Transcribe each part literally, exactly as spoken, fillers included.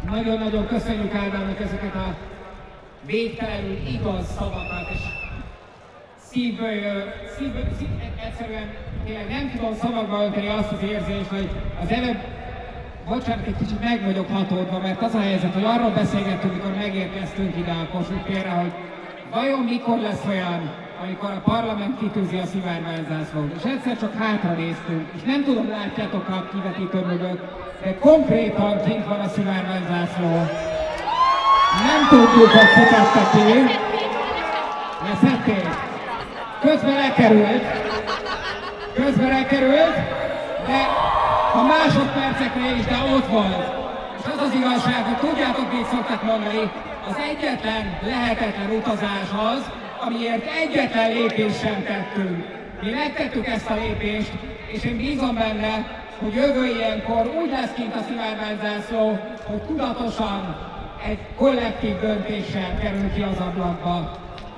Nagyon-nagyon köszönjük Ádámnak ezeket a végtelenül igaz szavakat, és szívből, szívből, szív, egyszerűen tényleg nem tudom szavakba önteni azt az érzést, hogy az előbb, bocsánat, egy kicsit meg vagyok hatódva, mert az a helyzet, hogy arról beszélgettünk, mikor megérkeztünk ide a Kossuth térre, hogy vajon mikor lesz olyan, amikor a parlament kitűzi a szivárványzászlót. És egyszer csak hátra néztünk, és nem tudom, látjátok a kivetítő mögött, de konkrétan kint van a szivárványzászló. Nem tudjuk, hogy kitette ki. Leszették. Közben elkerült. Közben elkerült, de a másodperceknél is, de ott volt. És az az igazság, hogy tudjátok, mit szoktak mondani, az egyetlen lehetetlen utazás az, amiért egyetlen lépést sem tettünk. Mi megtettük ezt a lépést, és én bízom benne, hogy jövő ilyenkor úgy lesz kint a szivárványzászló, hogy tudatosan egy kollektív döntéssel kerül ki az ablakba.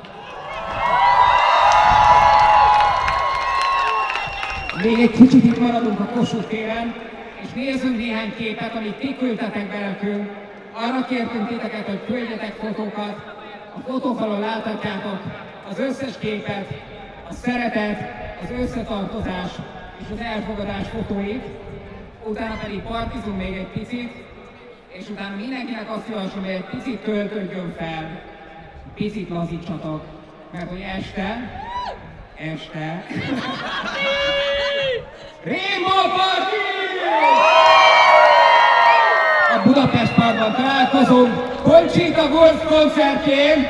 Még egy kicsit itt maradunk a Kossuth téren, és nézzünk néhány képet, amit ti küldtetek be nekünk. Arra kértünk titeket, hogy küldjetek fotókat. A fotófalon láthatjátok az összes képet, a szeretet, az összetartozás és az elfogadás fotóit. Utána pedig partizunk még egy picit, és utána mindenkinek azt javaslom, hogy egy picit töltődjön fel, picit lazítsatok, mert hogy este, este, Rainbow Party! A Budapest Parkban találkozunk Conchita Wurst koncertjén,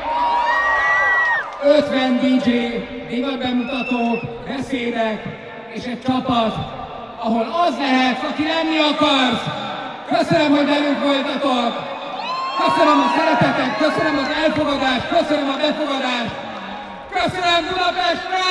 ötven dé dzsé, divat bemutatók, beszédek és egy csapat, ahol az lehetsz, aki lenni akarsz. Köszönöm, hogy velünk voltatok! Köszönöm a szeretetet, köszönöm az elfogadást, köszönöm a befogadást! Köszönöm Budapestre!